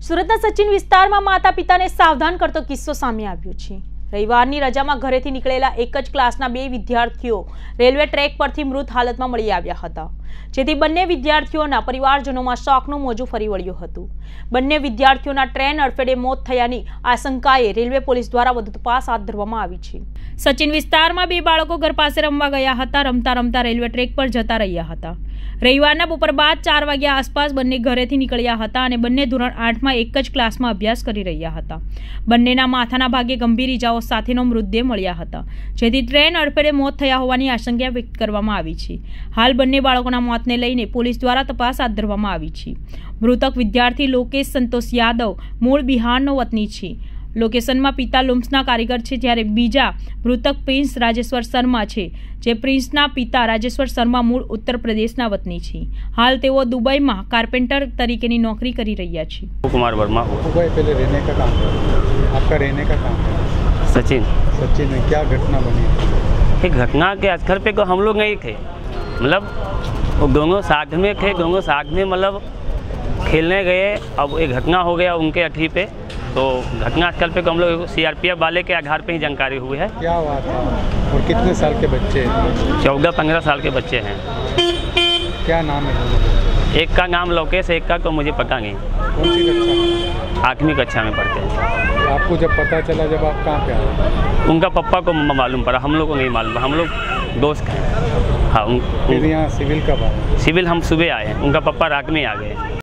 સુરતના સચિન વિસ્તારમાં માતા પિતાને સાવધાન કરતો કિસ્સો સામે આવ્યો છે। રવિવારની રજામાં ઘરેથી નીકળેલા એક જ ક્લાસના બે વિદ્યાર્થીઓ રેલવે ટ્રેક પરથી મૃત હાલતમાં મળી આવ્યા હતા, જેથી બંને વિદ્યાર્થીઓના પરિવારજનોમાં શોકનું મોજું ફરી વળ્યું હતું। બંને વિદ્યાર્થીઓના ટ્રેન અડફેટે મોત થયાની આશંકાએ રેલવે પોલીસ દ્વારા વધુ તપાસ હાથ ધરવામાં આવી છે। સચિન વિસ્તારમાં બે બાળકો ઘર પાસે રમવા ગયા હતા। રમતા રમતા રેલવે ટ્રેક પર જતા રહ્યા હતા। રવિવારના બપોર બાદ 4 વાગ્યા આસપાસ બંને ઘરેથી નીકળ્યા હતા અને બંને ધોરણ 8માં એક જ ક્લાસમાં અભ્યાસ કરી રહ્યા હતા। બંનેના માથાના ભાગે ગંભીર ઇજાઓ સાથેનો મૃતદેહ મળ્યા હતા, જેથી ટ્રેન અડફેટે મોત થયા હોવાની આશંકા વ્યક્ત કરવામાં આવી છે। હાલ બંને બાળકોના મોતને લઈને પોલીસ દ્વારા તપાસ હાથ ધરવામાં આવી છે। મૃતક વિદ્યાર્થી લોકેશ સંતોષ યાદવ મૂળ બિહારનો વતની છે। લોકેશનમાં પિતા લુમ્સના કારીગર છે, જ્યારે બીજા મૃતક પ્રિન્સ રાજેશ્વર શર્મા છે, જે પ્રિન્સના પિતા રાજેશ્વર શર્મા મૂળ उत्तर प्रदेशના वतनी છે। हाल તેઓ દુબઈમાં કાર્પેન્ટર તરીકેની નોકરી કરી રહ્યા છે। कुमार वर्मा हो। दुबई पहले रहने का काम है, आपका रहने का काम है। सचिन में क्या घटना बनी? एक घटना के घर पे को हम लोग नहीं थे, मतलब वो दोनों साथ में थे, दोनों साथ में मतलब खेलने गए। अब एक घटना हो गया उनके अठी पे, तो घटना स्थल पे हम लोग CRPF वाले के आधार पे ही जानकारी हुई है। क्या हुआ था और कितने साल के बच्चे हैं? 14-15 साल के बच्चे हैं। क्या नाम है? एक का नाम लोकेश, एक का तो मुझे पता नहीं। कौन सी कक्षा में? 8वीं कक्षा में पढ़ते हैं। आपको जब पता चला, जब आप कहाँ पे आए? उनका पापा को मालूम पड़ा, हम लोग को नहीं मालूम। हम लोग दोस्त हैं। हाँ, फिर यहाँ सिविल कब आए? सिविल हम सुबह आए हैं, उनका पापा रात में आ गए।